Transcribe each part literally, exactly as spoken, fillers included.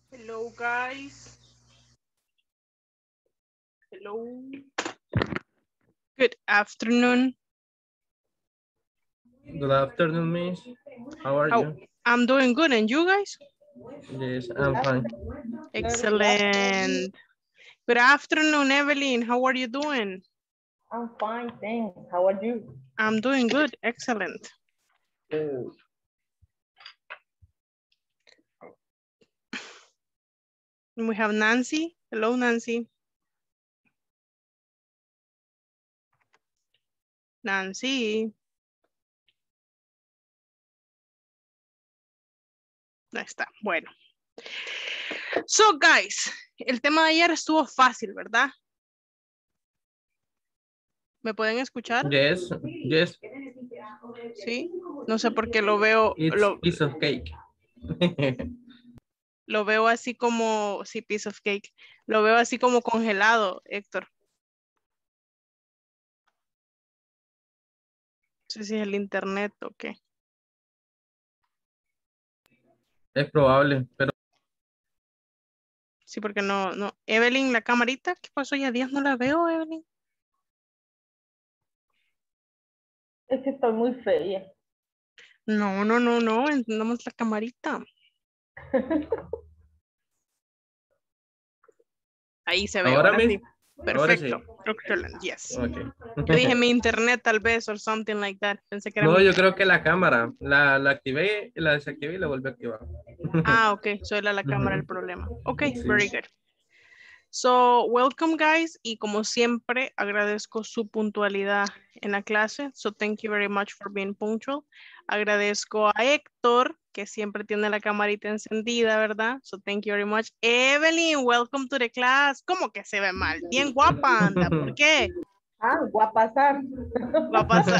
Hello, guys. Hello. Good afternoon. Good afternoon, miss. How are How you? I'm doing good, and you guys? Yes, I'm fine. Excellent. Good afternoon, Evelyn. How are you doing? I'm fine, thanks. How are you? I'm doing good. Excellent. Good. And we have Nancy. Hello, Nancy. Nancy. Ahí está. Bueno. So, guys, el tema de ayer estuvo fácil, ¿verdad? ¿Me pueden escuchar? Yes, yes. Sí. No sé por qué lo veo. It's Lo, piece of cake. lo veo así como, sí, piece of cake. Lo veo así como congelado, Héctor. No sé si es el internet o qué. Es probable, pero Sí, porque no, no. Evelyn, la camarita, ¿qué pasó? Ya días no la veo, Evelyn. Es que estoy muy fea. No, no, no, no, encendamos la camarita. Ahí se ve, ahora ahora mismo. sí. Ahora sí. Perfecto. Excellent, yes. Okay. Yo dije mi internet tal vez, or something like that. Pensé que era No, mi yo internet. creo que la cámara. La, la activé, la desactivé y la volví a activar. Ah, ok, soy la, la cámara el Ujú. problema. Ok, Sí. very good. So, welcome guys, y como siempre agradezco su puntualidad en la clase, so thank you very much for being punctual. Agradezco a Héctor, que siempre tiene la camarita encendida, ¿verdad? So thank you very much. Evelyn, welcome to the class. ¿Cómo que se ve mal? Bien guapa anda, ¿por qué? Ah, voy a pasar. Va a pasar.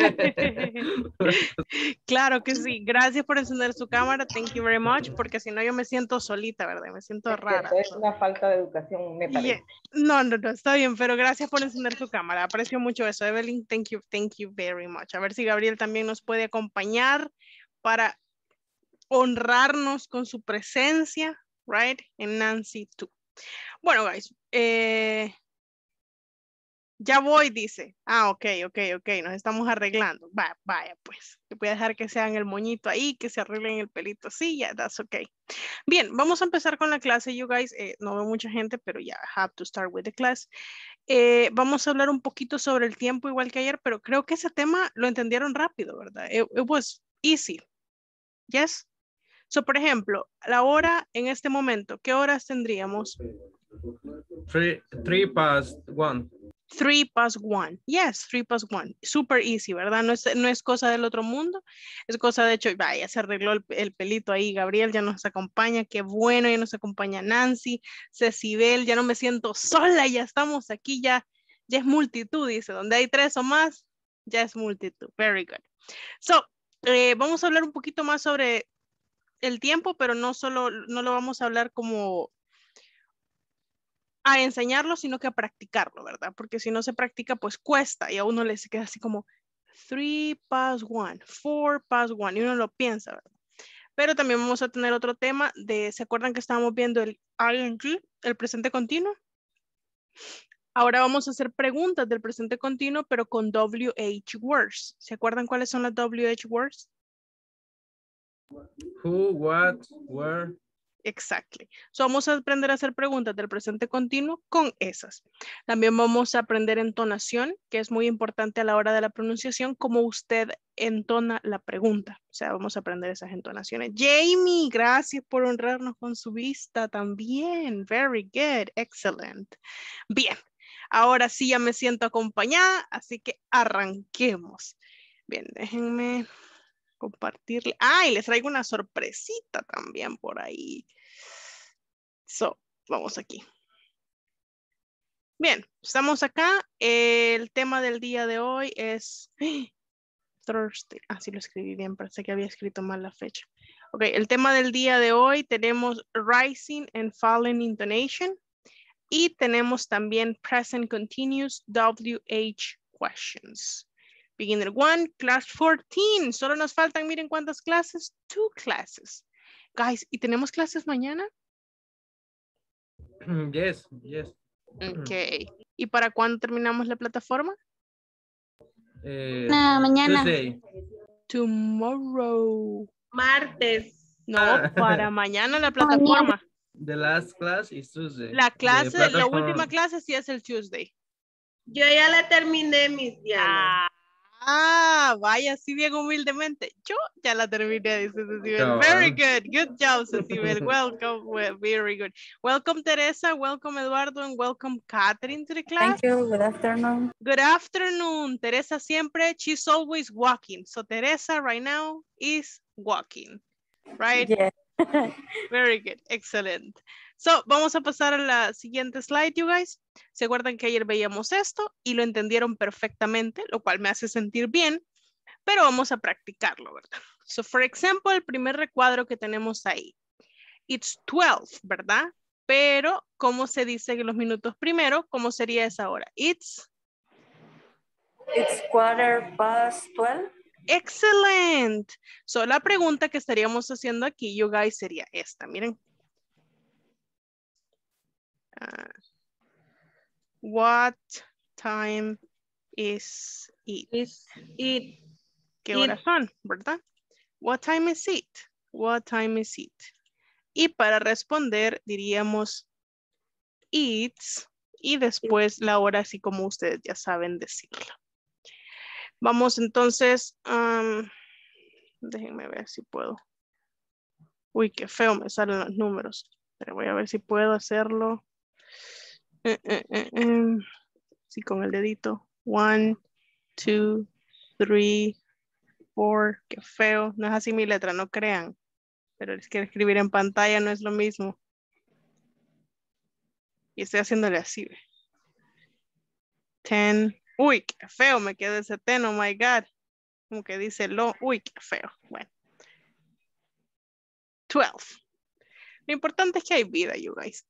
Claro que sí. Gracias por encender su cámara. Thank you very much, porque si no yo me siento solita, ¿verdad? Me siento Es rara. cierto, es una falta de educación, me Y, parece. eh, no, no, no, está bien, pero gracias por encender su cámara. Aprecio mucho eso, Evelyn. Thank you, thank you very much. A ver si Gabriel también nos puede acompañar para honrarnos con su presencia, right? En Nancy too. Bueno, guys, eh, ya voy, dice. Ah, ok, ok, ok, nos estamos arreglando. Va, vaya, pues. Voy a dejar que sean el moñito ahí, que se arreglen el pelito. Sí, ya, yeah, that's okay. Bien, vamos a empezar con la clase, you guys. Eh, no veo mucha gente, pero ya, yeah, have to start with the class. Eh, vamos a hablar un poquito sobre el tiempo, igual que ayer, pero creo que ese tema lo entendieron rápido, ¿verdad? It, it was easy. Yes. So, por ejemplo, la hora en este momento, ¿qué horas tendríamos? Three, three past one. Three past one. Yes, three past one. Super easy, ¿verdad? No es, no es cosa del otro mundo. Es cosa de hecho, vaya, se arregló el, el pelito ahí. Gabriel ya nos acompaña. Qué bueno, ya nos acompaña Nancy, Cecibel. Ya no me siento sola, ya estamos aquí, ya, ya es multitud, dice. Donde hay tres o más, ya es multitud. Very good. So, eh, vamos a hablar un poquito más sobre el tiempo, pero no solo, no lo vamos a hablar como a enseñarlo, sino que a practicarlo, ¿verdad? Porque si no se practica, pues cuesta y a uno le se queda así como three past one, four past one, y uno lo piensa, ¿verdad? Pero también vamos a tener otro tema de, ¿se acuerdan que estábamos viendo el I N G, el presente continuo? Ahora vamos a hacer preguntas del presente continuo, pero con W H words. ¿Se acuerdan cuáles son las W H words? Who, what, where. Exactly. So vamos a aprender a hacer preguntas del presente continuo con esas. También vamos a aprender entonación, que es muy importante a la hora de la pronunciación, cómo usted entona la pregunta. O sea, vamos a aprender esas entonaciones. Jamie, gracias por honrarnos con su vista también. Very good. Excellent. Bien. Ahora sí ya me siento acompañada, así que arranquemos. Bien, déjenme compartirle. Ah, y les traigo una sorpresita también por ahí. So, vamos aquí. Bien, estamos acá. El tema del día de hoy es Thursday. Ah, sí lo escribí bien, parece que había escrito mal la fecha. Ok, el tema del día de hoy tenemos rising and falling intonation y tenemos también present continuous W H questions. Beginner one, class fourteen. Solo nos faltan, miren cuántas clases. Two classes. Guys, ¿y tenemos clases mañana? Yes, yes. Ok. ¿Y para cuándo terminamos la plataforma? Eh, Ah, mañana. Tuesday. Tomorrow. Martes. No, Ah. para mañana la plataforma. The last class is Tuesday. La The clase, la platform- última clase sí es el Tuesday. Yo ya la terminé, Miss Diana. Ah, ah, vaya, así bien humildemente. Yo ya la terminé, dice Cecibel. Cabal. Very good. Good job, Cecibel. Welcome. Well, very good. Welcome, Teresa. Welcome, Eduardo. And welcome, Catherine, to the class. Thank you. Good afternoon. Good afternoon. Teresa siempre, she's always walking. So Teresa right now is walking. Right? Yeah. Very good. Excellent. So, vamos a pasar a la siguiente slide, you guys. ¿Se acuerdan que ayer veíamos esto y lo entendieron perfectamente, lo cual me hace sentir bien, pero vamos a practicarlo, ¿verdad? So, for example, el primer recuadro que tenemos ahí. It's twelve, ¿verdad? Pero, ¿cómo se dice que los minutos primero? ¿Cómo sería esa hora? It's It's quarter past twelve. excellent. So, la pregunta que estaríamos haciendo aquí, you guys, sería esta. Miren. Uh, what time is it? Is it? ¿Qué it. horas son, verdad? What time is it? What time is it? Y para responder diríamos it's y después la hora así como ustedes ya saben decirlo. Vamos entonces, um, déjenme ver si puedo. Uy, qué feo me salen los números. Pero voy a ver si puedo hacerlo. Eh, eh, eh, eh. Sí, con el dedito. One, two, three, four. Qué feo. No es así mi letra, no crean. Pero es que escribir en pantalla no es lo mismo. Y estoy haciéndole así. ¿Ve? Ten. Uy, qué feo me quedó ese ten, oh my God. Como que dice lo. Uy, qué feo. Bueno. Twelve. Lo importante es que hay vida, you guys.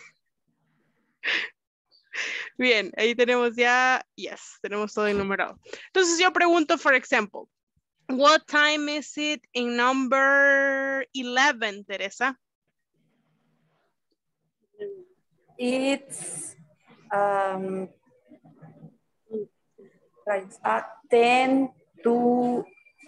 Bien, ahí tenemos ya, yes, tenemos todo enumerado. Entonces yo pregunto, for example, what time is it in number eleven, Teresa? It's um like uh, ten to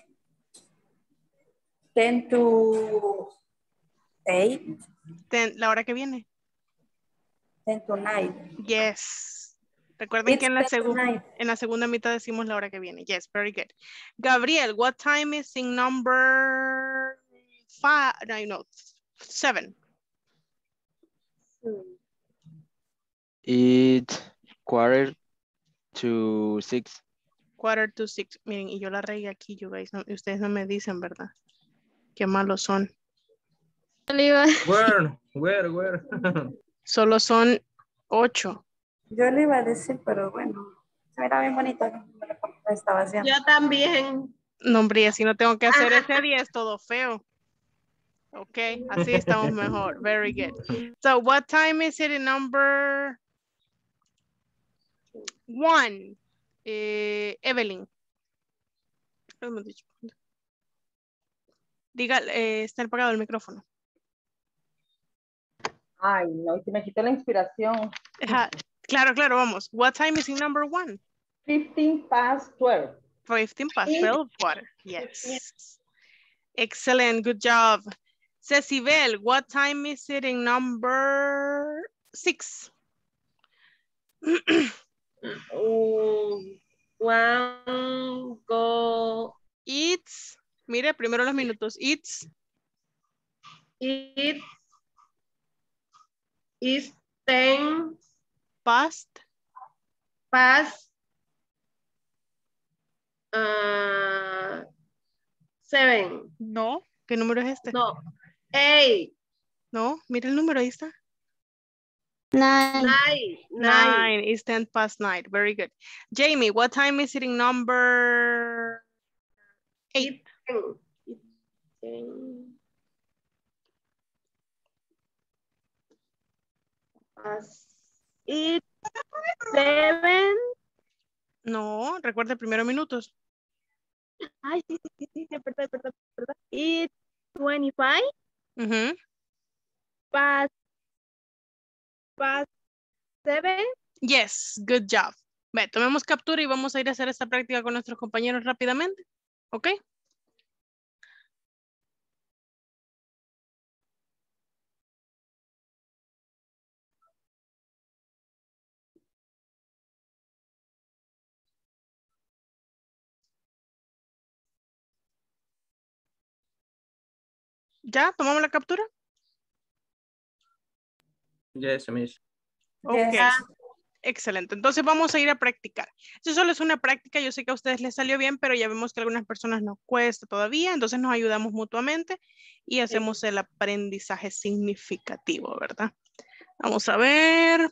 ten to eight, Ten- la hora que viene. ten to nine. Yes. Recuerden It's que en la, ten to segu- nine. en la segunda mitad decimos la hora que viene. Yes, very good. Gabriel, what time is in number five? No, no, seven. It's quarter to six. Quarter to six. Miren, y yo la regué aquí, you guys. No, ustedes no me dicen, ¿verdad? Qué malos son. Where, where, where? Solo son ocho. Yo le iba a decir, pero bueno, se era bien bonito. Lo estaba haciendo. Yo también. No, hombre, y así no tengo que hacer ese día, es todo feo. Ok, así estamos mejor. Very good. So, what time is it in number one? Eh, Evelyn. Hemos dicho. Diga, eh, está apagado el micrófono. Ay, no, y se me quitó la inspiración. Ajá, claro, claro, vamos. What time is in number one? fifteen past twelve. fifteen past twelve, water. Yes. Excellent, good job. Cecibel, what time is it in number six? Um, one go. It's, mire, primero los minutos. It's It is ten past. past uh, seven. No. ¿Qué número es este? No, eight. No, mire el número, ahí está. Nine. Nine. Nine. It's ten past nine. Very good. Jamie, what time is it in number eight? Ten. Ten. Past. It seven. No, recuerde primero minutos. Ay, sí, sí, sí, sí, perdón, perdón, perdón. It's twenty-five Ujú. past past seven. Yes, good job. Ve, tomemos captura y vamos a ir a hacer esta práctica con nuestros compañeros rápidamente. ¿Ok? ¿Ya? ¿Tomamos la captura? Yes, miss. Ok. Yes. Excelente. Entonces vamos a ir a practicar. Eso solo es una práctica. Yo sé que a ustedes les salió bien, pero ya vemos que a algunas personas nos cuesta todavía. Entonces nos ayudamos mutuamente y hacemos el aprendizaje significativo, ¿verdad? Vamos a ver.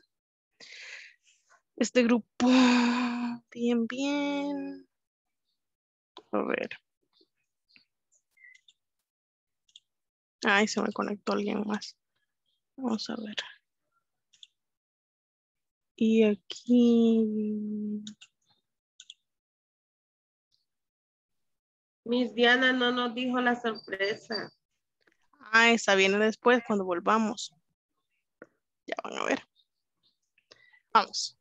Este grupo. Bien, bien. A ver. Ay, se me conectó alguien más. Vamos a ver. Y aquí. Miss Diana no nos dijo la sorpresa. Ah, esa viene después cuando volvamos. Ya van a ver. Vamos.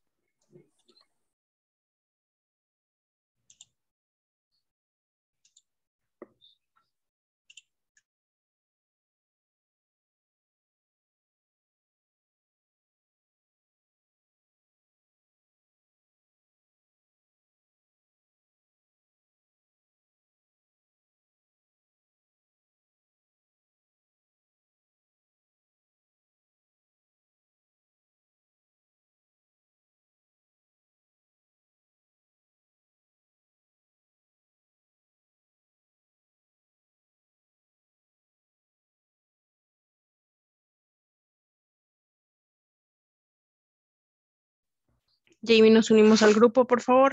Jamie, nos unimos al grupo, por favor.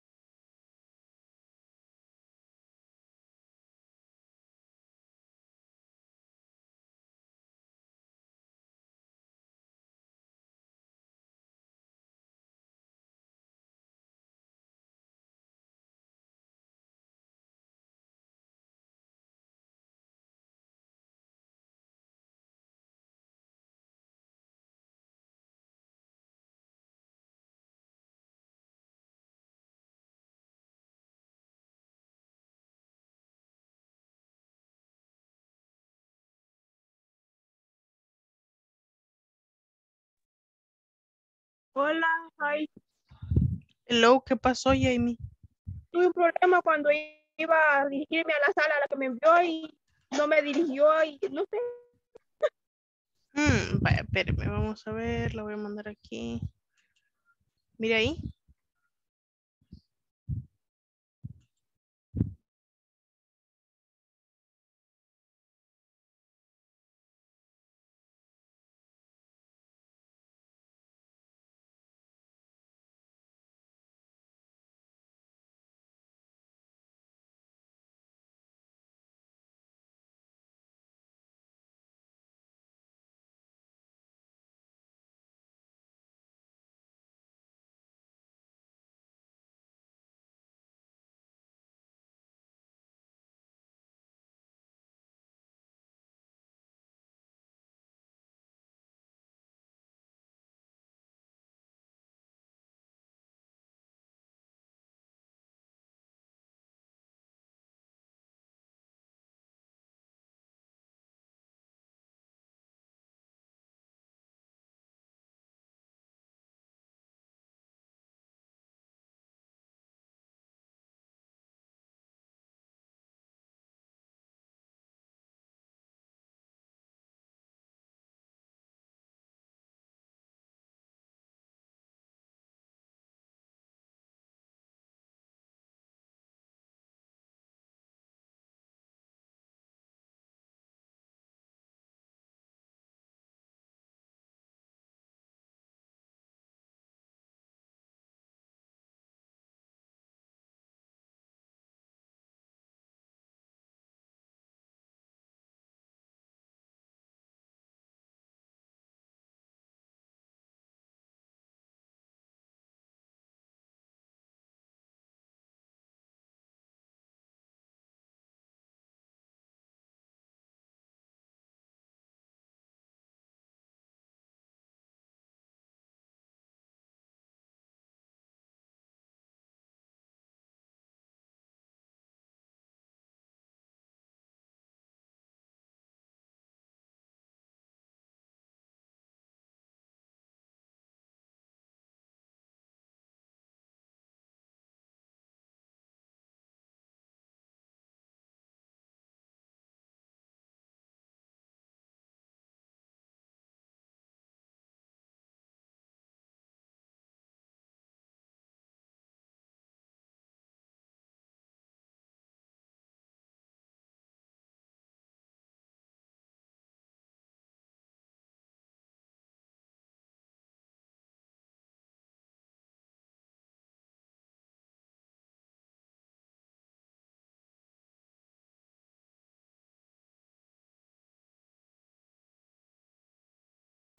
Hola, hi. Hello, ¿qué pasó, Jamie? Tuve un problema cuando iba a dirigirme a la sala a la que me envió y no me dirigió y no sé. Hmm, vaya, espérame, vamos a ver, la voy a mandar aquí. Mira ahí.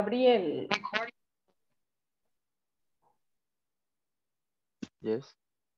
Gabriel, Yes.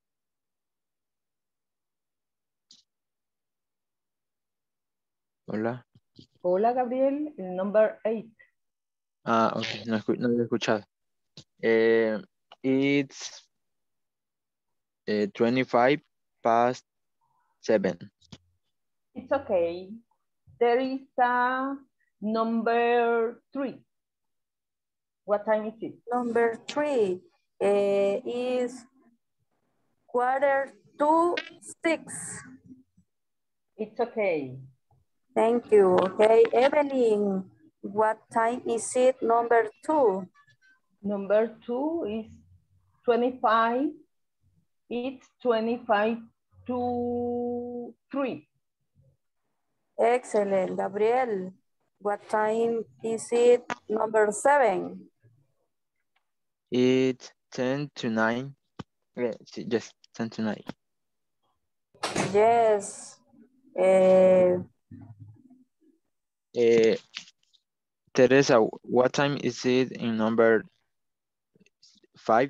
Hola. hola Gabriel, el number eight. Ah, ok, no, escu- no lo he escuchado. Eh, it's eh, twenty-five past seven. It's okay. There is a number three. What time is it? Number three eh, is quarter to six. It's okay. Thank you. Okay, Evelyn, what time is it? Number two. Number two is twenty-five. It's twenty-five to three. Excellent. Gabriel, what time is it? Number seven. It's ten to nine. Yeah, sí, yes, ten to nine. Yes. Eh, Eh, Teresa, what time is it in number five?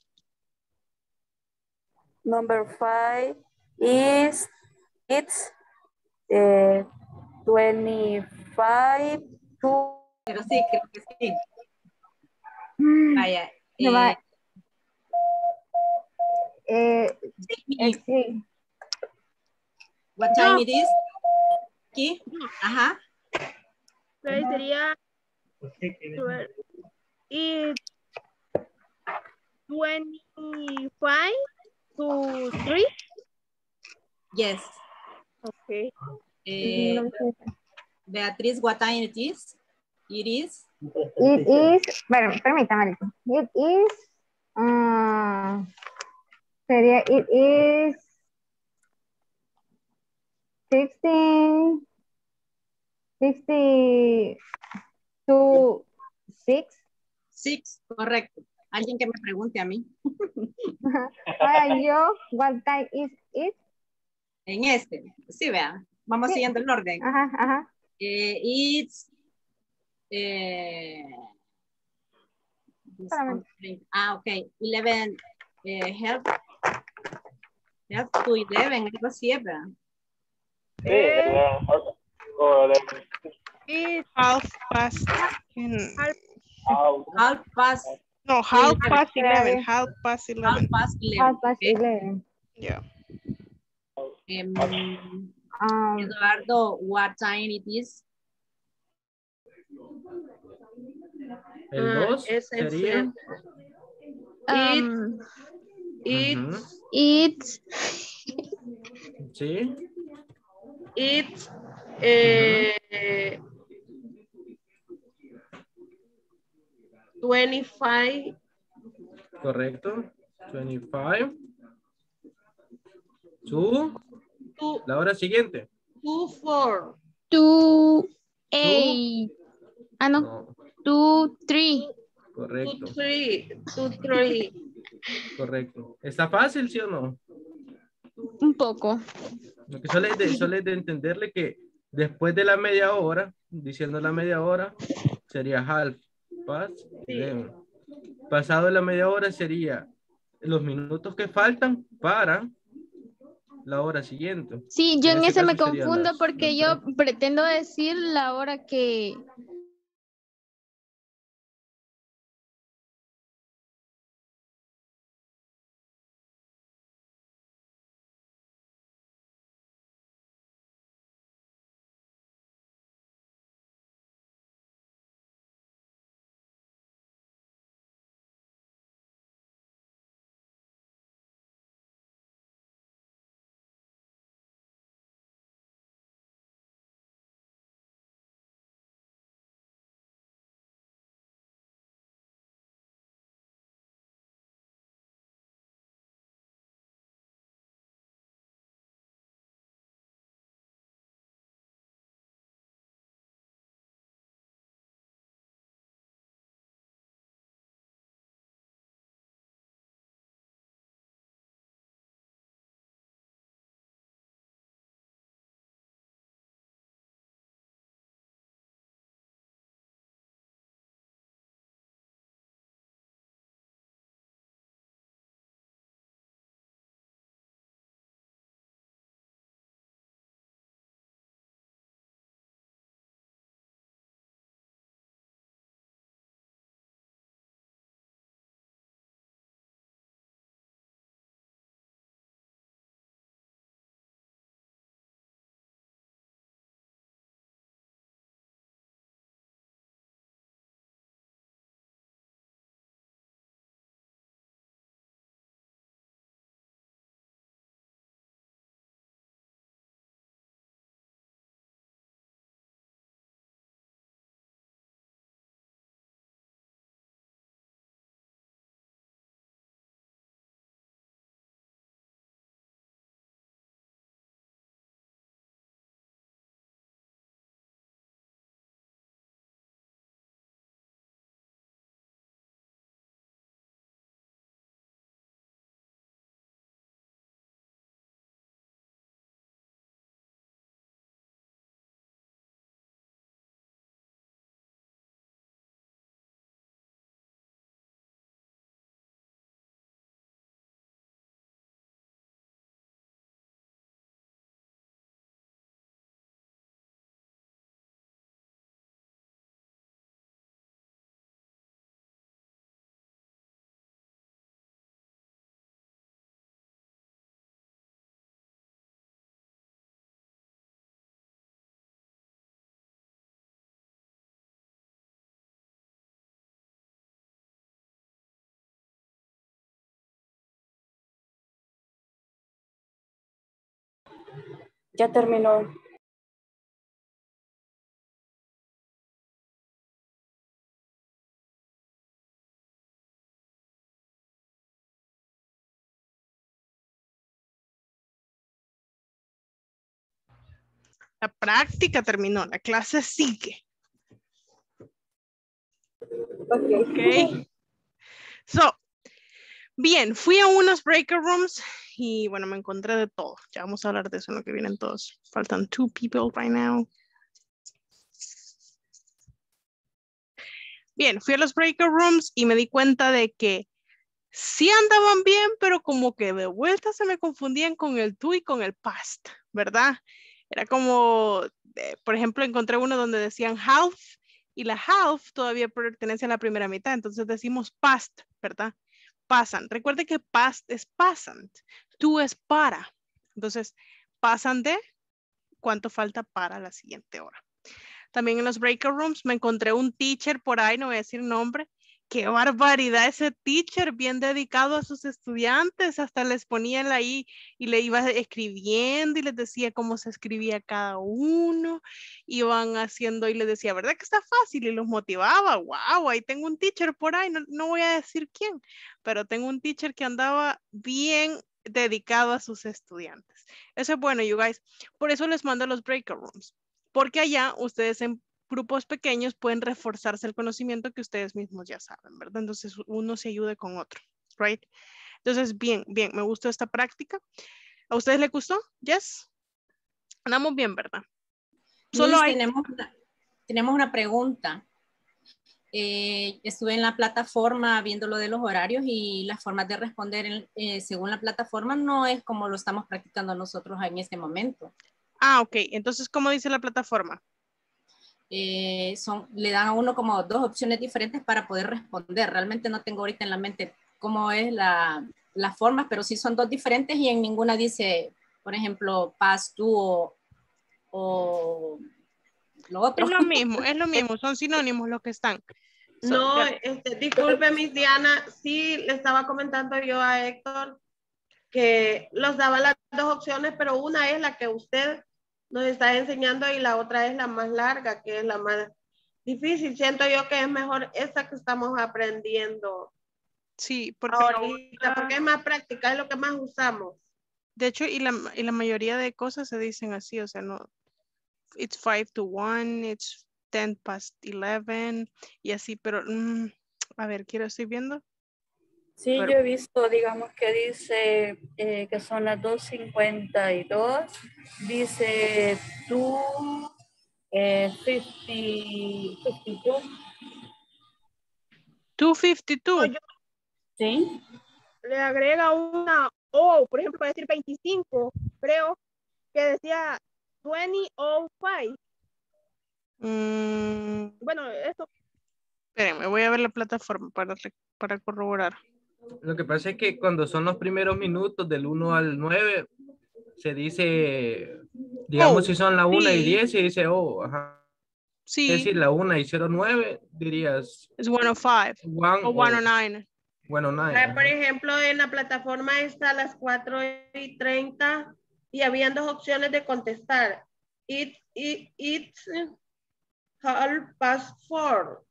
number five is it's uh, twenty-five to Pero sí, creo que sí. Vaya. No va. Eh, Eh, Jamie, eh, sí. what time it is? Aquí. Ajá. Entonces sería y twenty-five to three. Yes. Okay. Eh, Beatriz, what time it is? It is. It is, bueno, permítame. It is, ah, sería, it is sixteen, sixty to six. Six, correcto. Alguien que me pregunte a mí. Ahora yo, what time is it? En este. Sí, vean. Vamos Sí. siguiendo el orden. Ajá, ajá. Eh, it's. Eh, Solamente. ah, ok. eleven. Eh, help. Help to eleven. Algo así, es, ¿verdad? Eh, it Half past ten. Half past. No, half eleven. past eleven. Half past Half eleven. past eleven. Half past okay. eleven. Yeah. Em, Um, Eduardo, what time it is? El Ah, dos es el sería. Um, Ujú. it's, Sí. it's, eh, twenty-five, Correcto. veinticinco. Two. two, La hora siguiente. two, four, Two, Two. eight. Ah, no. No. Two, three. two, Correcto. three, two, three. Correcto. ¿Está fácil, sí o no? Un poco. Lo que solo es de, solo es de entenderle que después de la media hora, diciendo la media hora, sería half past eleven. Pasado la media hora sería los minutos que faltan para la hora siguiente. Sí, yo en, este ese me caso serían confundo las- porque las yo tres. pretendo decir la hora que Ya terminó. La práctica terminó, la clase sigue. Ok. Ok. So, bien, fui a unos breaker rooms y bueno, me encontré de todo. Ya vamos a hablar de eso en lo que vienen todos. Faltan two people right now. Bien, fui a los breaker rooms y me di cuenta de que sí andaban bien, pero como que de vuelta se me confundían con el to y con el past, ¿verdad? Era como, eh, por ejemplo, encontré uno donde decían half y la half todavía pertenece a la primera mitad, entonces decimos past, ¿verdad? Pasan. Recuerde que past es pasant, to es para. Entonces, pasan de cuánto falta para la siguiente hora. También en los breaker rooms me encontré un teacher por ahí, no voy a decir nombre. Qué barbaridad ese teacher, bien dedicado a sus estudiantes, hasta les ponía él ahí y le iba escribiendo y les decía cómo se escribía cada uno, iban haciendo y les decía, ¿verdad que está fácil? Y los motivaba, wow, ahí tengo un teacher por ahí, no, no voy a decir quién, pero tengo un teacher que andaba bien dedicado a sus estudiantes. Eso es bueno, you guys. Por eso les mando a los breaker rooms, porque allá ustedes en grupos pequeños pueden reforzarse el conocimiento que ustedes mismos ya saben, ¿verdad? Entonces uno se ayude con otro, right? Entonces, bien, bien, me gustó esta práctica. ¿A ustedes les gustó? Yes. Andamos bien, ¿verdad? Solo Miss, hay... tenemos, una, tenemos una pregunta. Eh, estuve en la plataforma viendo lo de los horarios y las formas de responder en, eh, según la plataforma no es como lo estamos practicando nosotros en este momento. Ah, ok. Entonces, ¿cómo dice la plataforma? Eh, son, le dan a uno como dos opciones diferentes para poder responder. Realmente no tengo ahorita en la mente cómo es la, las formas, pero sí son dos diferentes y en ninguna dice, por ejemplo, past to o, o lo otro. Es lo mismo, es lo mismo. Son sinónimos los que están. So, No, ya- este, disculpe, Miss Diana, sí le estaba comentando yo a Héctor que los daba las dos opciones, pero una es la que usted nos está enseñando y la otra es la más larga, que es la más difícil. Siento yo que es mejor esa que estamos aprendiendo Sí, porque la ahorita, otra- porque es más práctica, es lo que más usamos. de hecho, y la, y la mayoría de cosas se dicen así, o sea, no, it's five to one, it's ten past eleven, y así, pero, mm, a ver, quiero, estoy viendo. Sí, Pero- yo he visto, digamos que dice eh, que son las dos cincuenta y dos. Dice tú, eh, cincuenta, cincuenta y dos. two fifty-two. No, yo Sí. le agrega una O, por ejemplo, para decir veinticinco, creo que decía veinte o cinco. Mm, Bueno, eso. espérenme, voy a ver la plataforma para, re- para corroborar. Lo que pasa es que cuando son los primeros minutos del uno al nueve, se dice, digamos, Oh, si son la una y sí, diez, se dice, oh, ajá. Es sí, decir, la una y cero nueve, dirías es one oh five one o one o oh nine. bueno, nine. Ah, por ejemplo, en la plataforma está a las cuatro y treinta y habían dos opciones de contestar. It, it, it's half past four.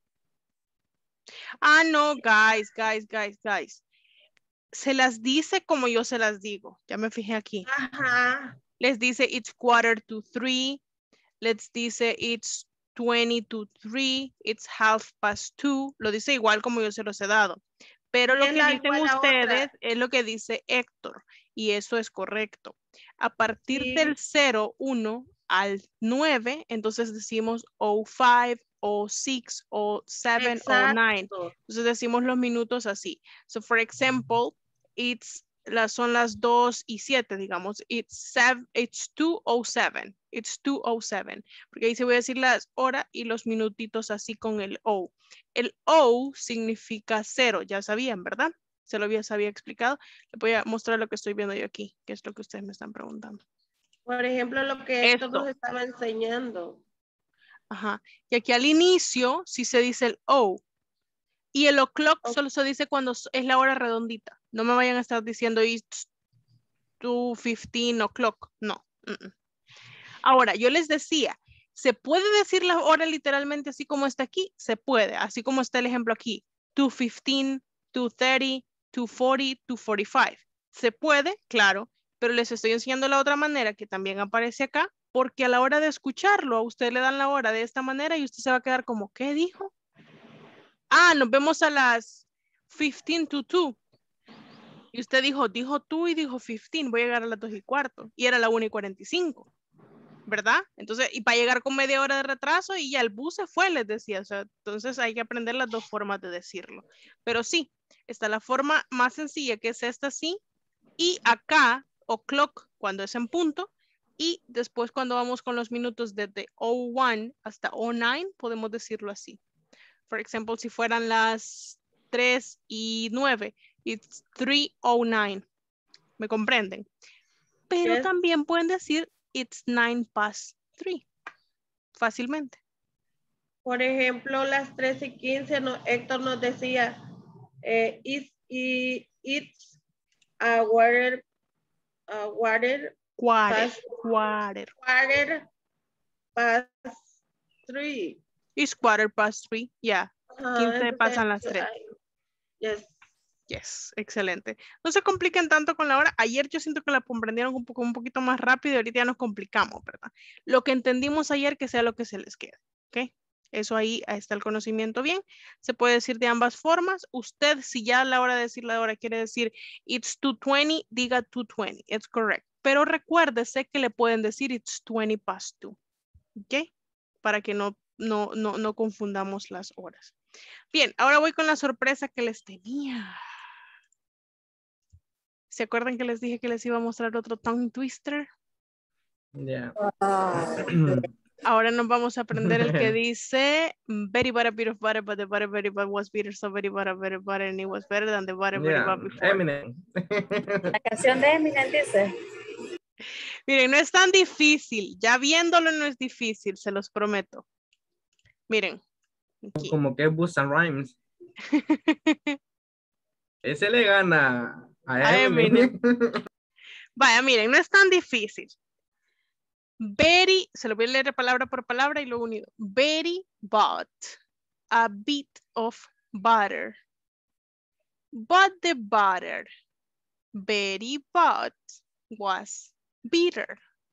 Ah, no, guys, guys, guys, guys. Se las dice como yo se las digo. Ya me fijé aquí. Ajá. Les dice it's quarter to three. Les dice it's twenty to three. It's half past two. Lo dice igual como yo se los he dado. Pero lo Es que la dicen igual a ustedes otra. es lo que dice Héctor. Y eso es correcto. A partir Sí. del cero, uno al nueve, entonces decimos oh five, oh six, oh seven, oh nine. Exacto. Entonces decimos los minutos así. So, for example, it's, las, son las dos y siete, digamos. It's, seven, it's two oh seven. It's two oh seven. Porque ahí se voy a decir las horas y los minutitos así con el O. El O significa cero, ya sabían, ¿verdad? Se lo había, se había explicado. Les voy a mostrar lo que estoy viendo yo aquí, que es lo que ustedes me están preguntando. Por ejemplo, lo que Esto. Héctor nos estaba enseñando. Ajá. Y aquí al inicio sí se dice el O. Y el o'clock Okay. solo se dice cuando es la hora redondita. No me vayan a estar diciendo it's two fifteen o'clock. No. Mm -mm. Ahora, yo les decía, ¿se puede decir la hora literalmente así como está aquí? Se puede, así como está el ejemplo aquí. two fifteen, two thirty, two forty, two forty-five. Se puede, claro, pero les estoy enseñando la otra manera que también aparece acá, porque a la hora de escucharlo, a usted le dan la hora de esta manera y usted se va a quedar como, ¿qué dijo? Ah, nos vemos a las fifteen to two. Y usted dijo, dijo tú y dijo fifteen, voy a llegar a las dos y cuarto. Y era la una y cuarenta y cinco, ¿verdad? Entonces, y para llegar con media hora de retraso y ya el bus se fue, les decía. O sea, entonces hay que aprender las dos formas de decirlo. Pero sí, está la forma más sencilla, que es esta así. Y acá, o'clock, cuando es en punto. Y después cuando vamos con los minutos desde oh one hasta oh nine, podemos decirlo así. Por ejemplo, si fueran las tres y nueve, it's three oh nine. ¿Me comprenden? Pero Yes. también pueden decir it's nine past three. Fácilmente. Por ejemplo, las tres y quince, no, Héctor nos decía, eh, it's, it's a water, a water, Quarter. past, Quarter. quarter past three. It's quarter past three. Yeah. Uh, quince entonces, pasan las tres. ay, yes. Yes, excelente. No se compliquen tanto con la hora. Ayer yo siento que la comprendieron un, poco, un poquito más rápido y ahorita ya nos complicamos, ¿verdad? Lo que entendimos ayer, que sea lo que se les quede, ¿ok? Eso ahí, ahí está el conocimiento bien. Se puede decir de ambas formas. Usted, si ya a la hora de decir la hora quiere decir it's two twenty, diga two twenty. It's correct. Pero recuérdese que le pueden decir it's twenty past two, ¿ok? Para que no, no, no, no confundamos las horas. Bien, ahora voy con la sorpresa que les tenía. ¿Se acuerdan que les dije que les iba a mostrar otro tongue twister? Yeah. Ahora nos vamos a aprender el que dice very bad, a bit of butter, but the butter very bad was bitter, so very bad, very butter, and it was better than the butter very Yeah. bad before. Eminem. La canción de Eminem dice. Miren, no es tan difícil. Ya viéndolo no es difícil, se los prometo. Miren. Aquí. Como que Busta Rhymes. Ese le gana a Eminem. Vaya, miren, no es tan difícil. Very, se lo voy a leer palabra por palabra y luego unido. Very bought a bit of butter. But the butter Betty bought was bitter.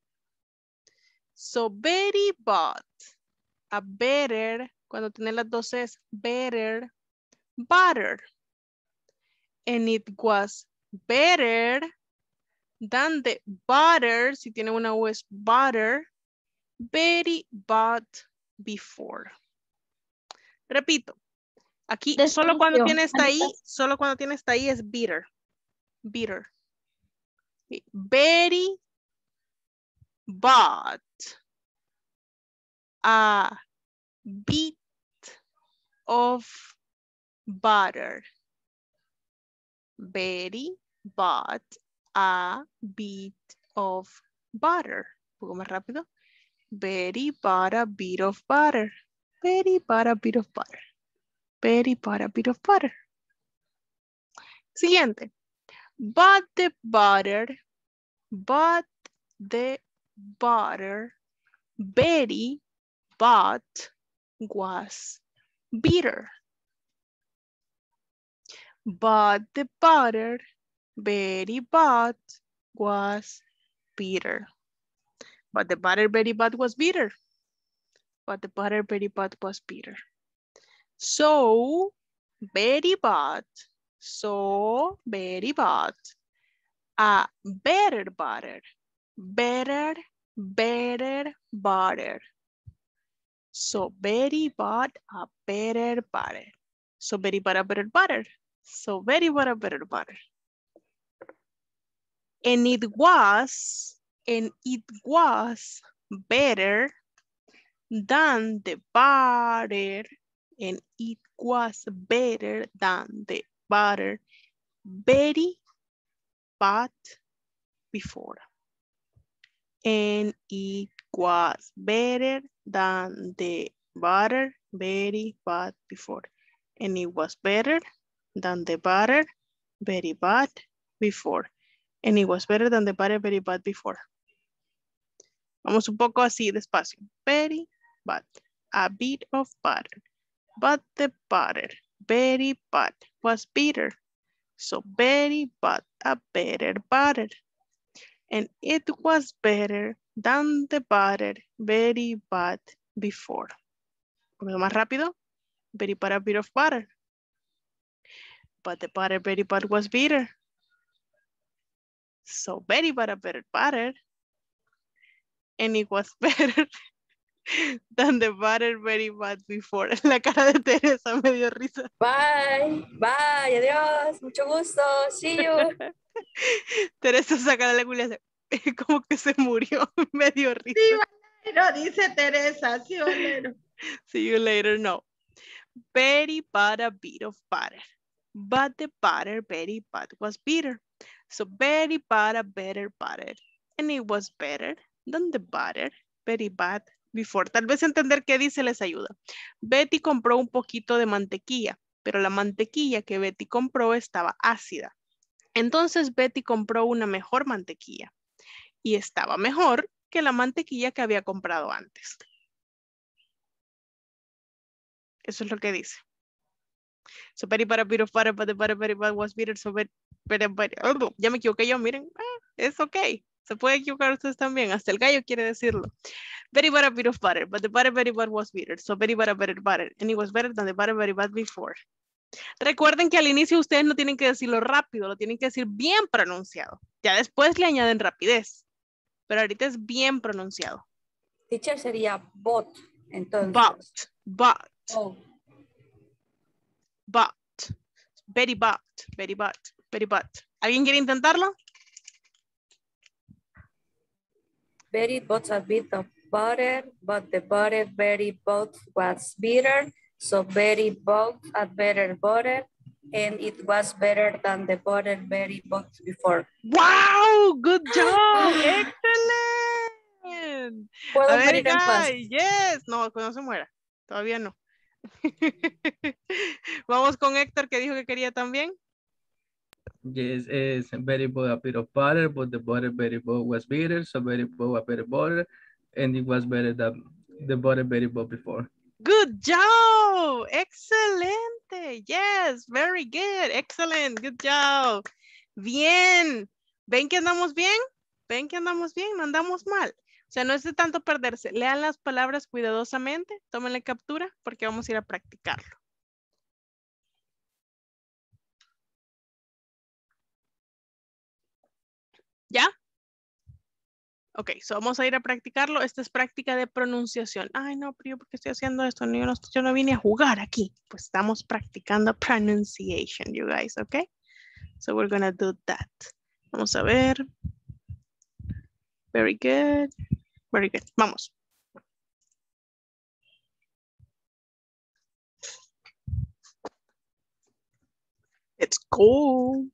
So Betty bought a better, cuando tiene las dos es better butter. And it was better than the butter, si tiene una U es butter, Betty bought before. Repito, aquí Despacio. solo cuando tiene esta ahí, solo cuando tiene esta ahí es bitter. Bitter. Betty bought a bit of butter. Betty bought a bit of butter. Un poco más rápido. Betty bought a bit of butter. Betty bought a bit of butter. Betty bought a bit of butter. Siguiente. But the butter, but the butter Betty bought was bitter. But the butter Betty bought was bitter. But the butter Betty bought was bitter. But the butter Betty bought was bitter. So Betty bought, so Betty bought a better butter. Better, better butter. So Betty bought a better butter. So Betty bought a better butter. So Betty bought a better butter. And it was, and it was better than the butter. And it was better than the butter Betty bought before. And it was better than the butter Betty bought before. And it was better than the butter Betty bought before. And it was better than the butter Betty bought before. Vamos un poco así despacio. Very bad. A bit of butter. But the butter, very bad, was bitter. So very bad, a better butter. And it was better than the butter, very bad before. Un poco más rápido. Very bad, a bit of butter. But the butter, very bad, was bitter. So very bad, a better butter. And it was better than the butter, very bad before. La cara de Teresa me dio risa. Bye, bye, adiós, mucho gusto, see you. Teresa saca la lengua y le hace, como que se murió, me dio risa. Sí, Valero, dice Teresa, sí, Valero. See you later, no. Very bad, a bit of butter. But the butter, very bad, was bitter. So very bad, a better butter. And it was better than the butter, very bad before. Tal vez entender qué dice les ayuda. Betty compró un poquito de mantequilla, pero la mantequilla que Betty compró estaba ácida. Entonces Betty compró una mejor mantequilla y estaba mejor que la mantequilla que había comprado antes. Eso es lo que dice. So very bad, a bit of butter, but the butter very bad was bitter, so very, very, very, oh, ya me equivoqué yo, miren, ah, es ok. Se puede equivocar ustedes también, hasta el gallo quiere decirlo. Very bad, a bit of butter, but the butter very bad was bitter, so very bad, a better butter, and it was better than the butter very bad before. Recuerden que al inicio ustedes no tienen que decirlo rápido, lo tienen que decir bien pronunciado. Ya después le añaden rapidez, pero ahorita es bien pronunciado. Teacher sería bot, entonces. But, but, Oh. but, very but, very but, very but. ¿Alguien quiere intentarlo? Very bought a bit of butter, but the butter very bought was bitter, so very bought a better butter, and it was better than the butter very bought before. ¡Wow! ¡Good job! ¡Excelente! ¿Puedo A ver, morir en paz? guys, yes. No, que no se muera. Todavía no. Vamos con Héctor, que dijo que quería también. Yes, it's very bad, a bit of butter, but the butter very bad was bitter, so very bad, a better butter, and it was better than the butter very bad before. Good job! Excelente. Yes, very good. Excellent. Good job. Bien. ¿Ven que andamos bien? ¿Ven que andamos bien? No andamos mal. O sea, no es de tanto perderse. Lean las palabras cuidadosamente, tómenle captura porque vamos a ir a practicarlo. ¿Ya? Ok, so vamos a ir a practicarlo. Esta es práctica de pronunciación. Ay, no, pero yo, ¿por qué estoy haciendo esto? No, yo, no, yo no vine a jugar aquí. Pues estamos practicando pronunciation, you guys, ok? So we're gonna do that. Vamos a ver. Very good. Very good. Vamos. Let's go.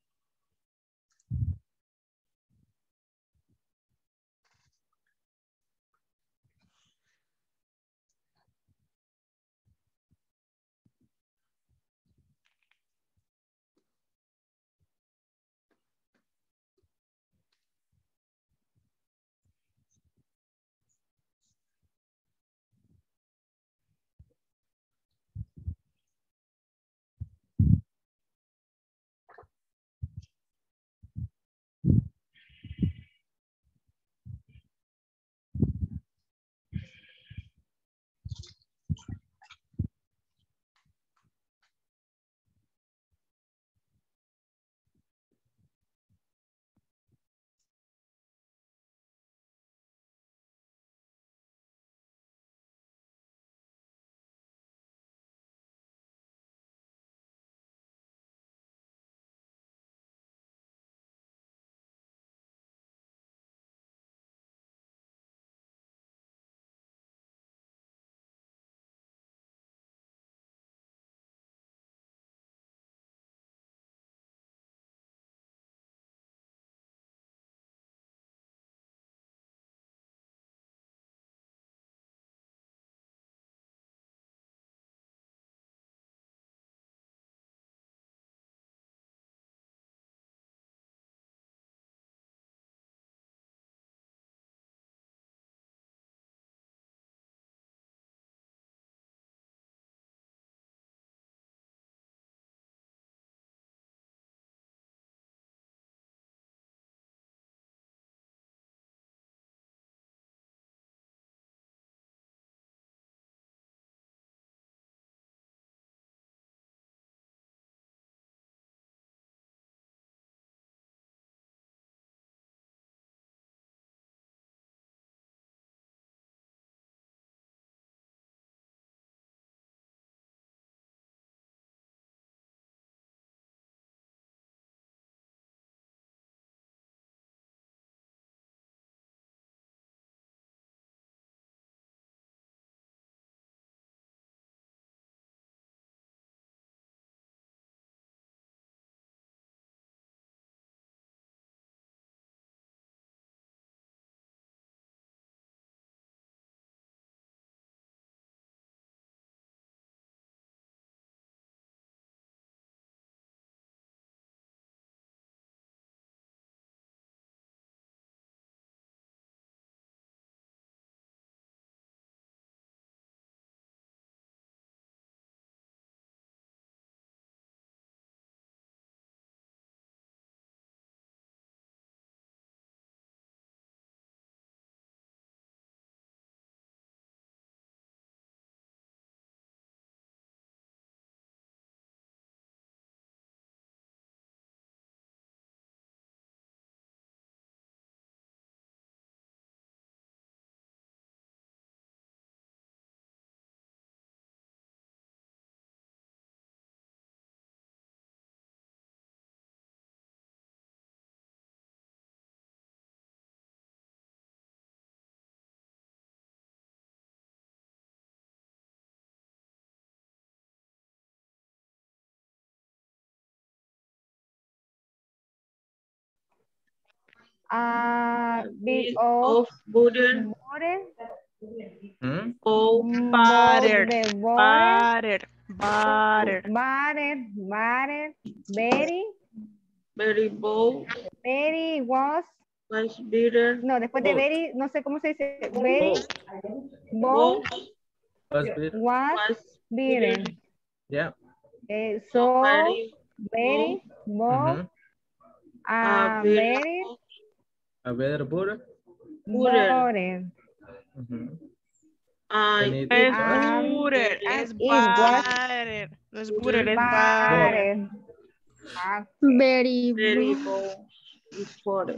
a bit Bit of of butter. water. ¿Mm? Oh, Butter. Both the water. Butter. Butter. Butter. Butter. Very. very bold. Very was. Was bitter. No, después de Both. very, no sé cómo se dice. Very. Both. Both. Was bitter. Was Was bitter. Yeah. Eh, So so very very. Both. Mhm. uh, A bitter. very. A better butter. Butter. Butter. Mhm. And And it it Es was Um, butter. and Es it was butter. No es butter, es butter. butter. Ah, Very very good. bold. It's butter.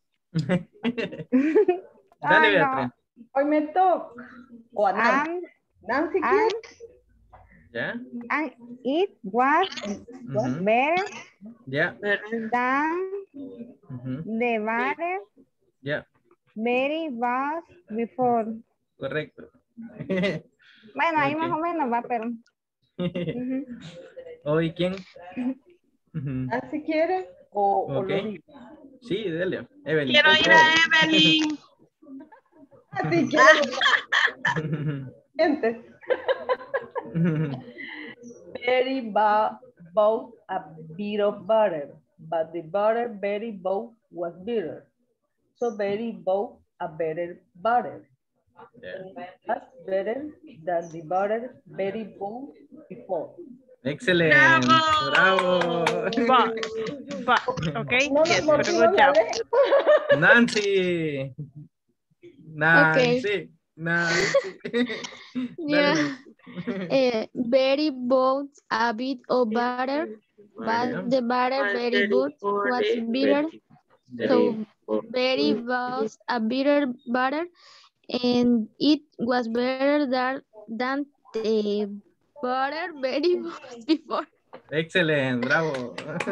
Dale, Ay, no. Beatriz. Hoy me toca. O a Nancy. and, Nancy, and, ¿quiere? ¿Ya? and it was Ujú. better Ya. Better. than Ujú. the butter Ya. very was before. Correcto. Bueno, ahí Ok. más o menos va, pero. Ujú. ¿Hoy quién? Ujú. ¿Nancy quiere? O, o Ok. lo digo. Sí, Delia. Evelyn. Quiero por ir a favor. Evelyn. Así quiero. Gente. Very ba bought a bit of butter, but the butter Betty bought was bitter. So Betty bought a better butter. Yeah. That's better than the butter Betty bought before. Excelente. ¡Bravo! Bravo. But, but, okay, No yes, nos pero motiva good la job. lengua. Nancy. Nancy. Nancy. Dale, Yeah. Nancy. Eh, very both a bit of butter, but the butter Was very very good was butter, bitter. Yeah. So very was a bitter butter, and it was better than than the butter very was before. Excelente. Bravo.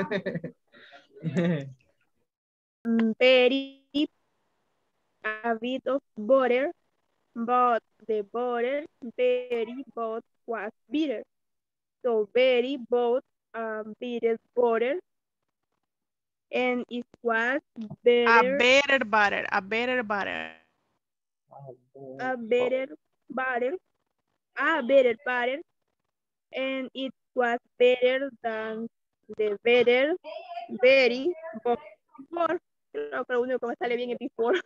Very a bit of butter, but the butter very both was bitter. So very both um, bitter butter, and it was A better better butter. A better butter. a better butter, a better butter, and it was better than the better very both before. Creo que lo único que me sale bien es before.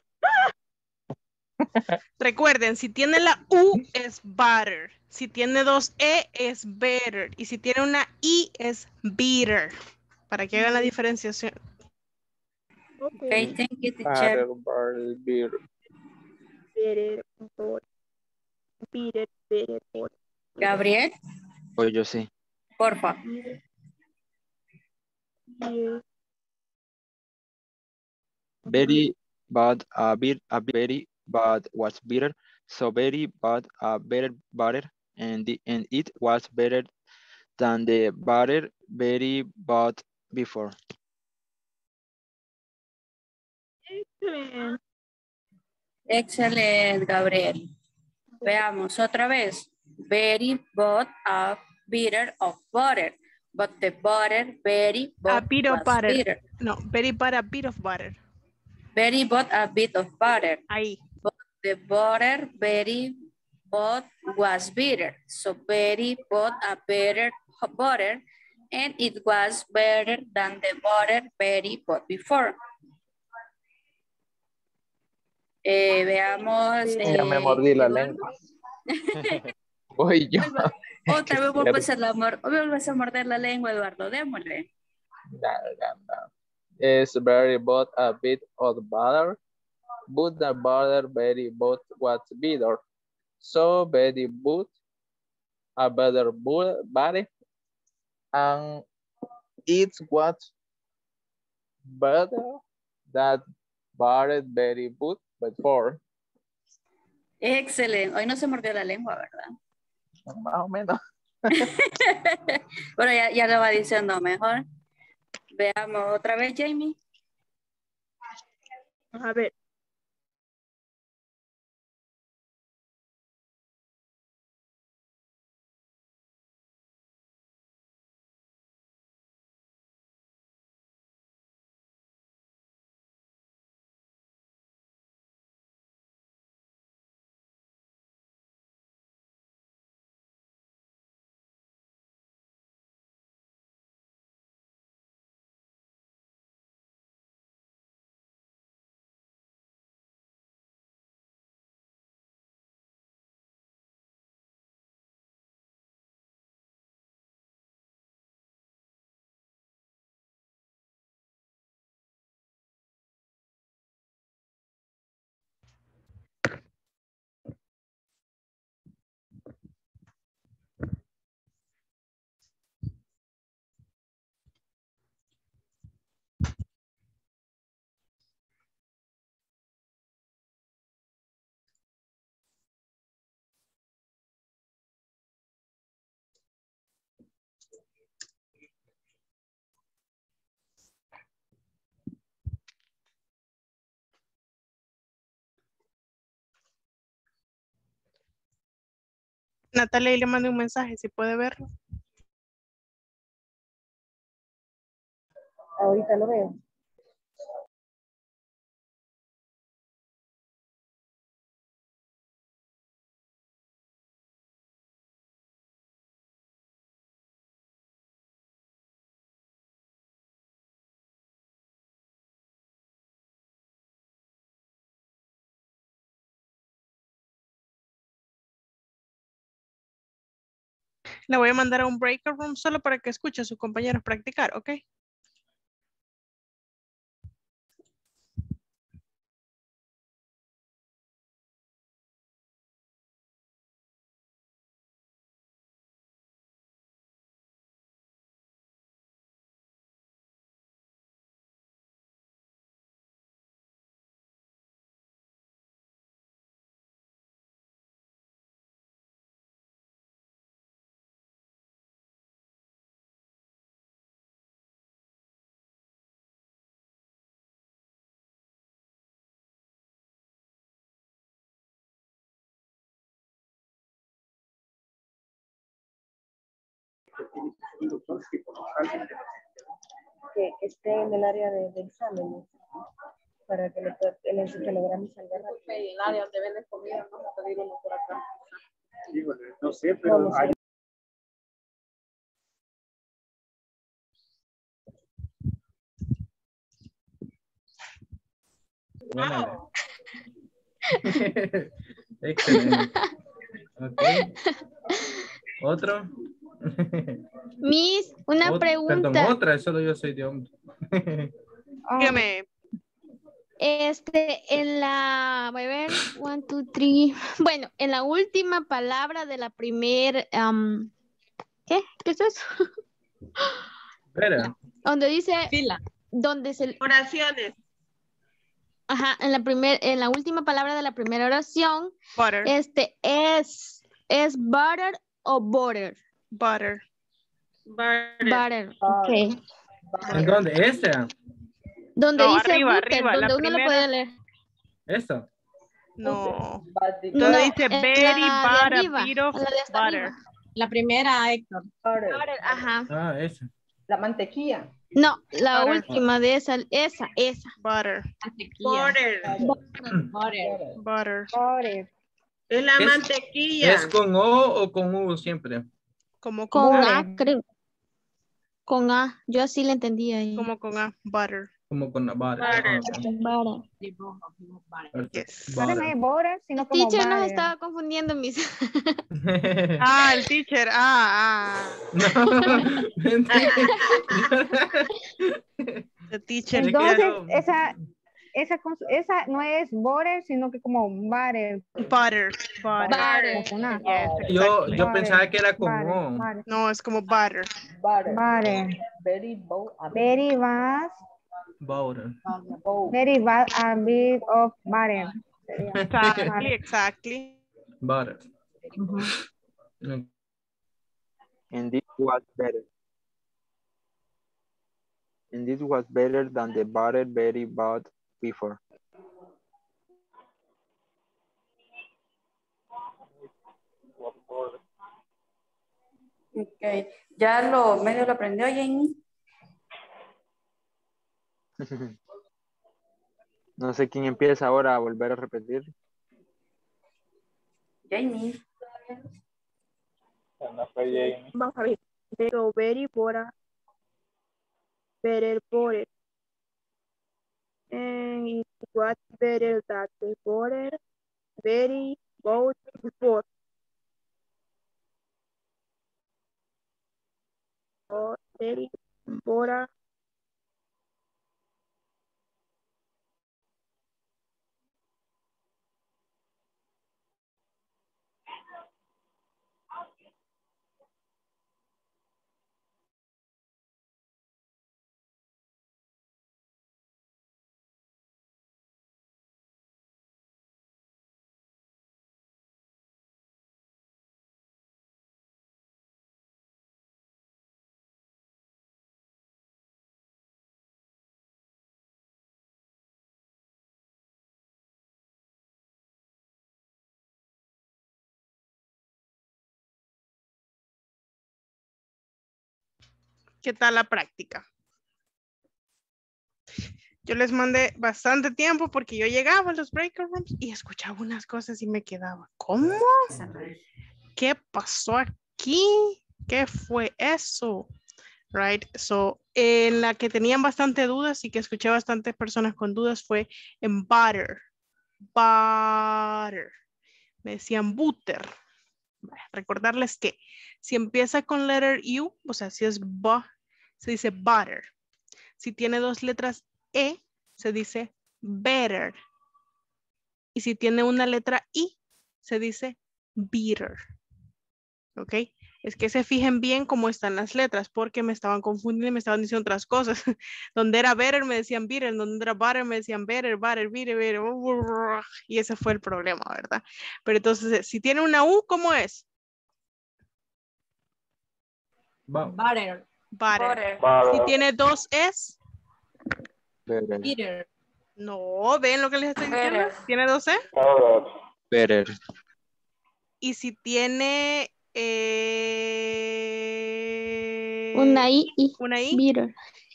Recuerden, si tiene la U es butter. Si tiene dos E es better. Y si tiene una I es bitter. Para que hagan la diferenciación. Okay, Okay. thank you, teacher. Butter, beer. Better both. Better, better both. Gabriel, Pues yo sí. porfa. Yeah. Very bad, a bit, a bit very bad was bitter. So very bad, a better butter, and the, and it was better than the butter very bad before. Excellent. Excelente, Gabriel. Veamos otra vez. Very bought a bitter of butter, but the butter very A bought bit of was butter. bitter. No, very bad, a bit of butter. Very bought a bit of butter, Ahí. but the butter very bought was bitter. So very bought a better butter, and it was better than the butter very bought before. Eh, veamos. Ya me eh, mordí la Eduardo. lengua. Voy yo. Vuelva- Otra vez vuelves a, la mor- vuelves a morder la lengua, Eduardo. Démosle. It's very but a bit of butter, but the butter very but was bitter. So very but a better bu- butter, and it's what better that butter very good before. Excelente. Hoy no se mordió la lengua, ¿verdad? Más o menos. Bueno, ya, ya lo va diciendo mejor. Veamos otra vez, Jamie. A ver. Natalia, y le mandé un mensaje, si puede verlo. Ahorita lo veo. Le voy a mandar a un breakout room solo para que escuche a sus compañeros practicar, ¿ok? Que esté en el área de, de exámenes para que le pueda- el encefalograma salga rápido. En el área donde venden comida, vamos a pedir uno por acá. No sé, pero Vamos a hay... Bueno. Excelente. Ok. ¿Otro? Miss, una Ot- pregunta. Perdón, otra, solo yo soy de hombre. Ah, Dígame. Este, en la, voy a ver, one, two, three. Bueno, en la última palabra de la primer, am, ¿qué? ¿Qué es eso? Espera. Donde dice, Fila. donde se, Oraciones. ajá, en la primer, en la última palabra de la primera oración, Butter. este, es, es butter o butter. Butter. Butter. Butter, ok. ¿En dónde? ¿Esta? Donde No, dice arriba, butter, arriba, la donde uno lo primera. puede leer. ¿Esta? No. But No, Donde dice en very la de butter, arriba, bit of en la de hasta butter. arriba. La primera, Héctor. butter, Butter, ajá. Ah, esa. la mantequilla. No, la Butter. última de esa, esa, esa. Butter. Mantequilla. Butter. Butter. Butter. butter. Es la Es- mantequilla. ¿Es con O o con U siempre? Como con Con A. A, creo. Con A, yo así le entendía ahí. Como con A. Butter. Como con la butter. Butter. Ah, ok. Butter. Perfecto. Yes. Butter no Butter. es butter, sino El como teacher nos butter. estaba confundiendo, mis. Ah, el teacher. Ah, ah. No, mentira. El teacher. Es que Entonces, yo- esa, esa, cons- esa no es butter, sino que como butter. Butter. Butter. Butter. Con una. Yes, Yo, exactly. yo Butter, pensaba que era con butter, O. butter, No, es como butter. Butter. butter. Very bold. A Very vast, Butter. bold. very vast, a bit of butter. Sería. Exactly, exactly. Butter. Ok. And this was better. And this was better than the butter Betty bought before. Ok, ya lo medio lo aprendió Jamie. No sé quién empieza ahora a volver a repetir. Jamie. Vamos a ver. Pero very butter. Better butter. And it was better that the butter very bought before. Or very butter ¿Qué tal la práctica? Yo les mandé bastante tiempo porque yo llegaba a los breakout rooms y escuchaba unas cosas y me quedaba, ¿cómo? ¿Qué pasó aquí? ¿Qué fue eso? Right, so en la que tenían bastante dudas y que escuché bastantes personas con dudas fue en butter, butter, me decían butter. Recordarles que si empieza con letter U, o sea, si es bu, se dice butter. Si tiene dos letras E, se dice better. Y si tiene una letra I, se dice bitter. ¿Ok? Es que se fijen bien cómo están las letras, porque me estaban confundiendo y me estaban diciendo otras cosas. Donde era better me decían bitter, donde era butter me decían better, butter, bitter, bitter. Y ese fue el problema, ¿verdad? Pero entonces, si tiene una U, ¿cómo es? Butter. Butter. Si tiene dos S. Better. Bitter. No, ¿ven lo que les estoy diciendo? ¿Tiene dos E? Better. Y si tiene eh, Una I. Una I. Bitter.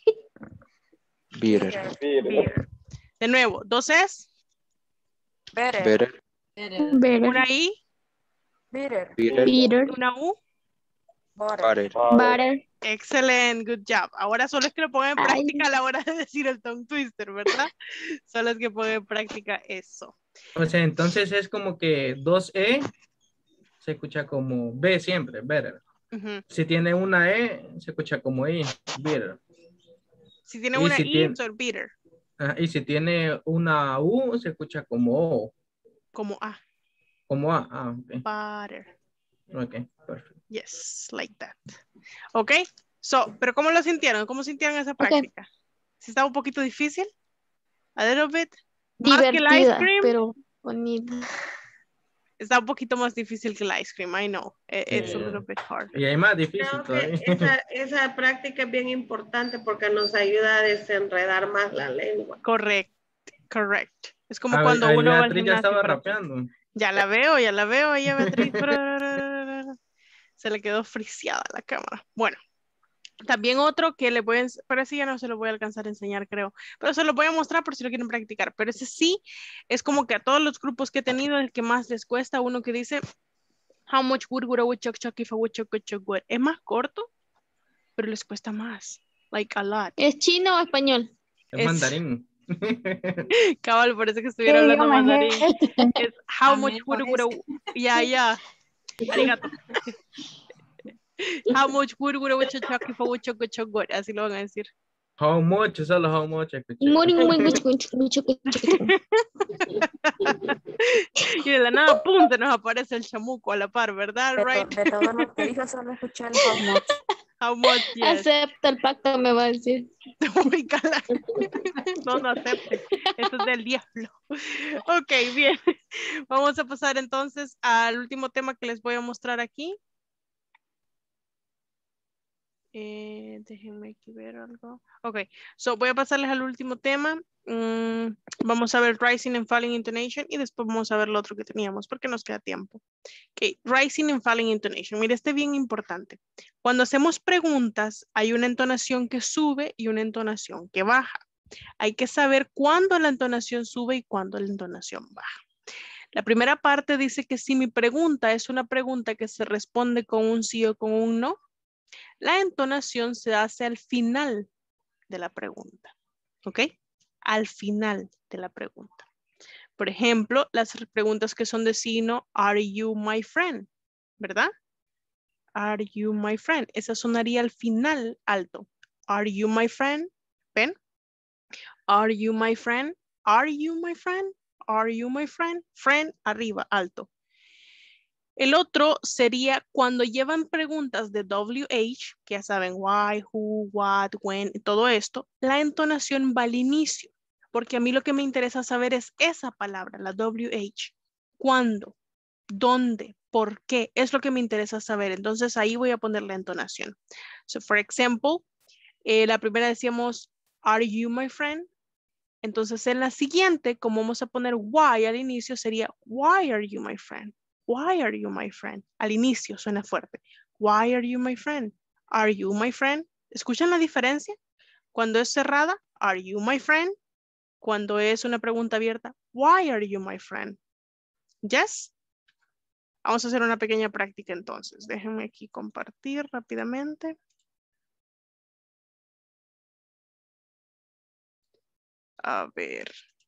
Bitter. Bitter. De nuevo, dos S. Better. Better. Una I. Bitter. Bitter. Una U. Butter. Butter. Excelente, good job. Ahora solo es que lo pongan en práctica a la hora de decir el tongue twister, ¿verdad? Solo es que pongan en práctica eso. O sea, entonces es como que dos E se escucha como B siempre, better. Uh-huh. Si tiene una E, se escucha como I, bitter. Si tiene Y una si I, tiene, son bitter. uh, y si tiene una U, se escucha como O. Como A. Como A, ah, ok. Butter. Ok, perfecto. Yes, like that. Ok, so, pero ¿cómo lo sintieron? ¿Cómo sintieron esa práctica? Okay. ¿Sí estaba un poquito difícil? A little bit. Más que el ice Divertida, cream. pero bonita. Está un poquito más difícil que el ice cream, I know. It's Sí. a little bit hard. Y hay más difícil Creo que todavía. esa, esa práctica es bien importante porque nos ayuda a desenredar más la lengua. Correct, correct. Es como A- cuando ahí uno va al Beatriz ya gimnasio. estaba para- rapeando. Ya la veo, ya la veo, ahí a Beatriz. Se le quedó friseada la cámara. Bueno, también otro que le voy a, ens- pero ese ya no se lo voy a alcanzar a enseñar, creo. Pero se lo voy a mostrar por si lo quieren practicar. Pero ese sí, es como que a todos los grupos que he tenido, el que más les cuesta, uno que dice, how much wood would a woodchuck chuck if a woodchuck could chuck wood? Es más corto, pero les cuesta más. Like a lot. ¿Es chino o español? Es, Es- mandarín. Cabal, parece que estuviera ¿Qué hablando idioma es mandarín. este? Es how También much wood would a... parece. Ya, ya. Arigato. How much wood would a woodchuck chuck if a woodchuck could chuck wood? Así lo van a decir. How much, solo how much. escuché. Muy, muy, mucho, mucho, mucho, mucho. Y de la nada, pum, se nos aparece el chamuco a la par, ¿verdad? De, to- Right? de todo lo que dijo, solo escuché el how much. How much, yes. Acepta el pacto, me va a decir. Uy, cala. No, no acepte. Eso es del diablo. Ok, bien. Vamos a pasar entonces al último tema que les voy a mostrar aquí. Eh, déjenme aquí ver algo. Ok, so voy a pasarles al último tema. Mm, vamos a ver rising and falling intonation y después vamos a ver lo otro que teníamos porque nos queda tiempo. Ok, rising and falling intonation. Mire, este es bien importante. Cuando hacemos preguntas, hay una entonación que sube y una entonación que baja. Hay que saber cuándo la entonación sube y cuándo la entonación baja. La primera parte dice que si mi pregunta es una pregunta que se responde con un sí o con un no, la entonación se hace al final de la pregunta. ¿Ok? Al final de la pregunta. Por ejemplo, las preguntas que son de sí y no, are you my friend? ¿Verdad? Are you my friend? Esa sonaría al final alto. Are you my friend? ¿Ven? Are you my friend? Are you my friend? Are you my friend? Friend arriba, alto. El otro sería cuando llevan preguntas de W H, que ya saben, why, who, what, when, todo esto, la entonación va al inicio, porque a mí lo que me interesa saber es esa palabra, la W H. ¿Cuándo? ¿Dónde? ¿Por qué? Es lo que me interesa saber. Entonces ahí voy a poner la entonación. So, for example, eh, la primera decíamos, are you my friend? Entonces en la siguiente, como vamos a poner why al inicio, sería, why are you my friend? Why are you my friend? Al inicio suena fuerte. Why are you my friend? Are you my friend? ¿Escuchan la diferencia? Cuando es cerrada, are you my friend? Cuando es una pregunta abierta, why are you my friend? Yes. Vamos a hacer una pequeña práctica entonces. Déjenme aquí compartir rápidamente. A ver.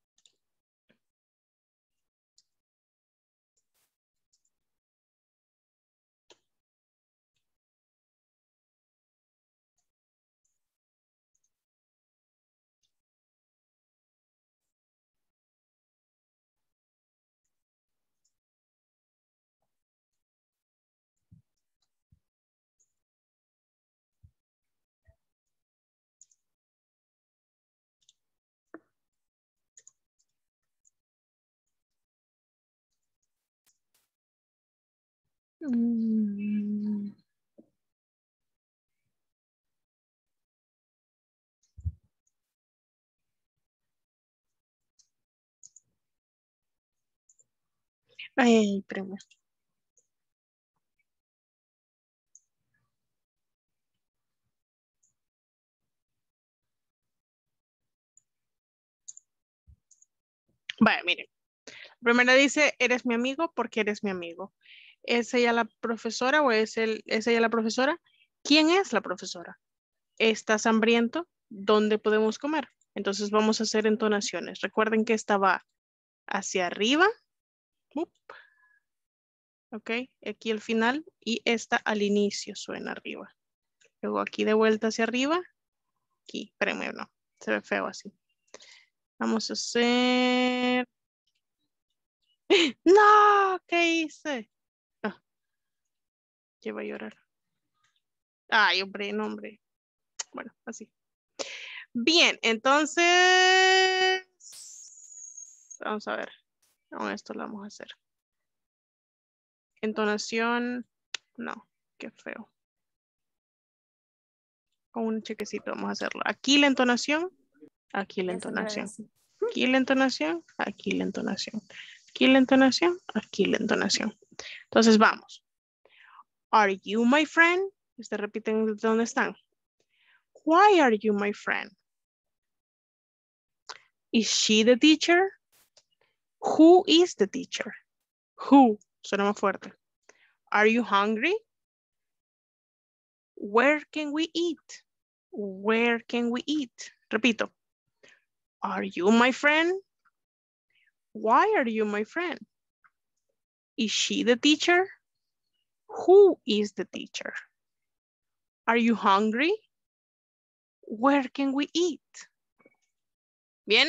Mm. Ay, espérame. Vaya, miren. Primero dice, eres mi amigo porque eres mi amigo. ¿Es ella la profesora o es, el, es ella la profesora? ¿Quién es la profesora? ¿Estás hambriento? ¿Dónde podemos comer? Entonces vamos a hacer entonaciones. Recuerden que esta va hacia arriba. Up. Ok, aquí al final y esta al inicio suena arriba. Luego aquí de vuelta hacia arriba. Aquí, espérenme, no, se ve feo así. Vamos a hacer... ¡No! ¿Qué hice? Ah, ya voy a llorar. Ay, hombre, no, hombre. Bueno, así. Bien, entonces... Vamos a ver. Con esto lo vamos a hacer. Entonación... No, qué feo. Con un chequecito vamos a hacerlo. Aquí la entonación. Aquí la entonación. Aquí la entonación. Aquí la entonación. Aquí la entonación. Aquí la entonación. Entonces vamos. Are you my friend? Ustedes repiten desde dónde están. Why are you my friend? Is she the teacher? Who is the teacher? Who? Suena más fuerte. Are you hungry? Where can we eat? Where can we eat? Repito. Are you my friend? Why are you my friend? Is she the teacher? Who is the teacher? Are you hungry? Where can we eat? ¿Bien?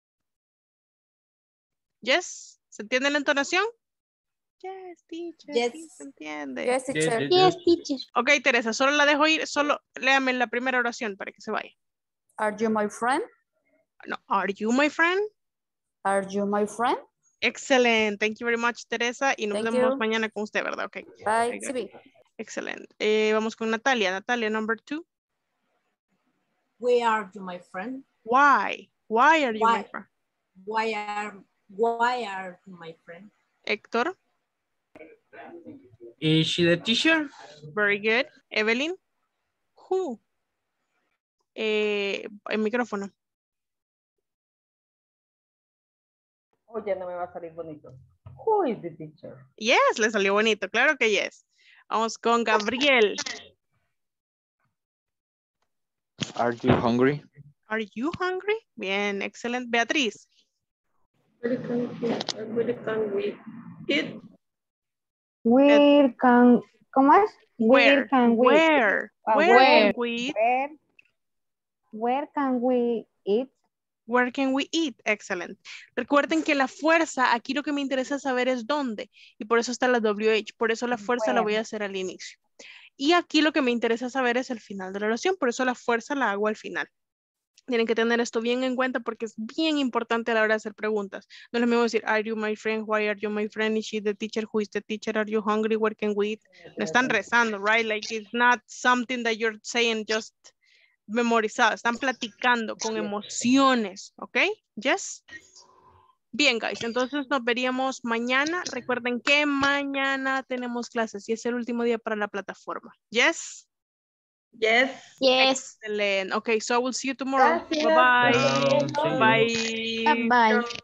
Yes. ¿Se entiende la entonación? Yes, teacher. Yes. Sí, se entiende. Yes, teacher. Yes, teacher. Ok, Teresa, solo la dejo ir, solo léame la primera oración para que se vaya. Are you my friend? No, are you my friend? Are you my friend? Excellent. Thank you very much, Teresa. Y nos Thank vemos you. mañana con usted, ¿verdad? Ok. Bye, Very good. C B. Excellent. Eh, vamos con Natalia. Natalia, number two. Why are you my friend? Why? Why are you Why? my friend? Why are why are you my friend? Héctor. Is she the teacher? Very good. Evelyn. Who? Eh, el micrófono. Oye, no me va a salir bonito. Who is the teacher? Yes, le salió bonito. Claro que yes. Vamos con Gabriel. Are you hungry? Are you hungry? Bien, excelente. Beatriz. Where can we, where can we eat? Where can, ¿cómo es? Where, Where? can we? Where? Ah, Where where? can we eat? Where, where can we eat? Where can we eat? Excellent. Recuerden que la fuerza, aquí lo que me interesa saber es dónde. Y por eso está la W H. Por eso la fuerza la voy a hacer al inicio. Y aquí lo que me interesa saber es el final de la oración. Por eso la fuerza la hago al final. Tienen que tener esto bien en cuenta porque es bien importante a la hora de hacer preguntas. No es lo mismo decir, are you my friend? Why are you my friend? Is she the teacher? Who is the teacher? Are you hungry? Where can we eat? No están rezando, right? Like it's not something that you're saying just memorizado. Están platicando con emociones, ¿ok? Yes. Bien, guys. Entonces nos veríamos mañana. Recuerden que mañana tenemos clases y es el último día para la plataforma. Yes. Yes. Yes. Excellent. Okay, so I will see you tomorrow. Gracias. Bye-bye. Ciao. See you. Bye. Bye-bye.